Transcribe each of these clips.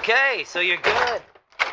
Okay, so you're good.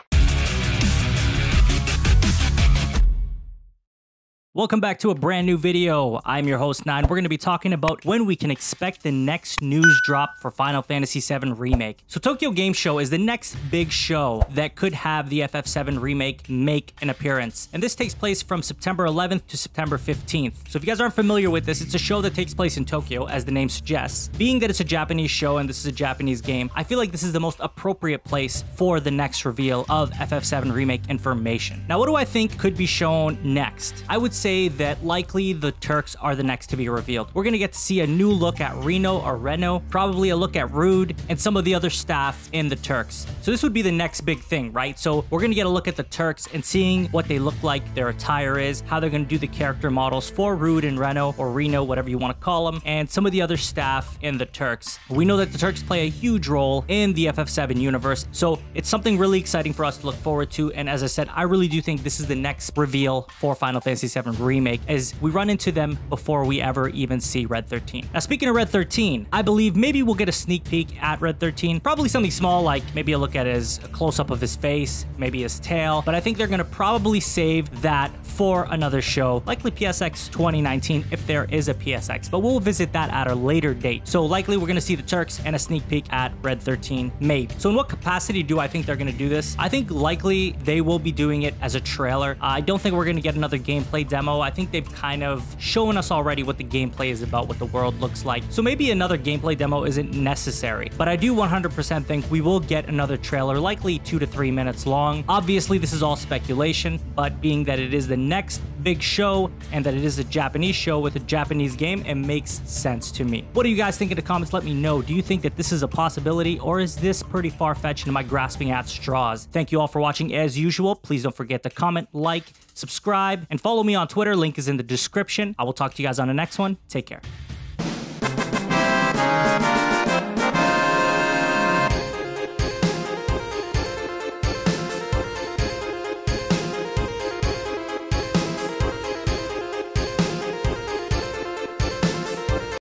Welcome back to a brand new video. I'm your host, Nine. We're going to be talking about when we can expect the next news drop for Final Fantasy VII Remake. So Tokyo Game Show is the next big show that could have the FF7 Remake make an appearance. And this takes place from September 11th to September 15th. So if you guys aren't familiar with this, it's a show that takes place in Tokyo, as the name suggests. Being that it's a Japanese show and this is a Japanese game, I feel like this is the most appropriate place for the next reveal of FF7 Remake information. Now, what do I think could be shown next? I would say that likely the Turks are the next to be revealed. We're gonna get to see a new look at Reno or Reno, probably a look at Rude, and some of the other staff in the Turks. So this would be the next big thing, right? So we're gonna get a look at the Turks and seeing what they look like, their attire is, how they're gonna do the character models for Rude and Reno, or Reno, whatever you wanna call them, and some of the other staff in the Turks. We know that the Turks play a huge role in the FF7 universe, so it's something really exciting for us to look forward to, and as I said, I really do think this is the next reveal for Final Fantasy VII Remake, as we run into them before we ever even see Red 13. Now, speaking of Red 13, I believe maybe we'll get a sneak peek at Red 13. Probably something small, like maybe a look at a close-up of his face, maybe his tail, but I think they're gonna probably save that for another show, likely PSX 2019 if there is a PSX, but we'll visit that at a later date. So likely we're gonna see the Turks and a sneak peek at Red 13 maybe. So in what capacity do I think they're gonna do this? I think likely they will be doing it as a trailer. I don't think we're gonna get another gameplay demo. I think they've kind of shown us already what the gameplay is about, what the world looks like. So maybe another gameplay demo isn't necessary, but I do 100% think we will get another trailer, likely 2 to 3 minutes long. Obviously, this is all speculation, but being that it is the next big show and that it is a Japanese show with a Japanese game, it makes sense to me. What do you guys think in the comments? Let me know. Do you think that this is a possibility, or is this pretty far-fetched and am I grasping at straws? Thank you all for watching as usual. Please don't forget to comment, like, subscribe, and follow me on Twitter. Link is in the description. I will talk to you guys on the next one. Take care.